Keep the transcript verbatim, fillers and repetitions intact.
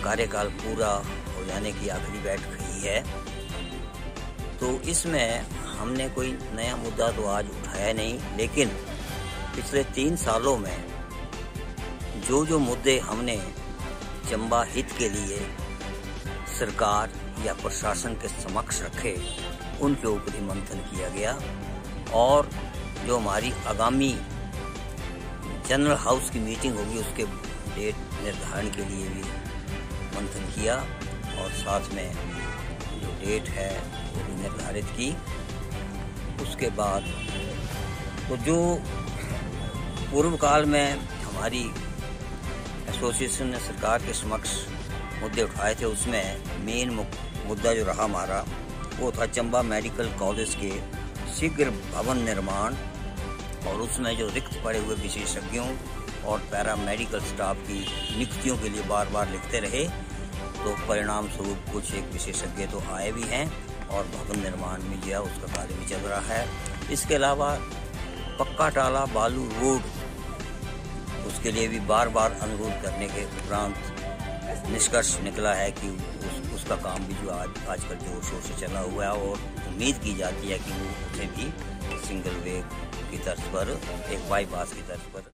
कार्यकाल पूरा हो जाने की आखिरी बैठक रही है, तो इसमें हमने कोई नया मुद्दा तो आज उठाया नहीं, लेकिन पिछले तीन सालों में जो जो मुद्दे हमने चंबा हित के लिए सरकार या प्रशासन के समक्ष रखे, उनके ऊपर ही मंथन किया गया। और जो हमारी आगामी जनरल हाउस की मीटिंग होगी, उसके डेट निर्धारण के लिए भी मंथन किया, और साथ में जो डेट है वो भी निर्धारित की। उसके बाद तो जो पूर्व काल में हमारी एसोसिएशन ने सरकार के समक्ष मुद्दे उठाए थे, उसमें मेन मुद्दा जो रहा हमारा वो था चंबा मेडिकल कॉलेज के शीघ्र भवन निर्माण, और उसमें जो रिक्त पड़े हुए विशेषज्ञों और पैरा मेडिकल स्टाफ की नियुक्तियों के लिए बार बार लिखते रहे, तो परिणाम स्वरूप कुछ एक विशेषज्ञ तो आए भी हैं और भवन निर्माण में जो है उसका कार्य भी चल रहा है। इसके अलावा पक्का टाला बालू रोड, उसके लिए भी बार बार अनुरोध करने के उपरांत निष्कर्ष निकला है कि उस, उसका काम भी जो आज आजकल जोर शोर से चला हुआ है, और उम्मीद की जाती है कि वो उसे भी सिंगल वे की तर्ज पर, एक बाईपास की तर्ज पर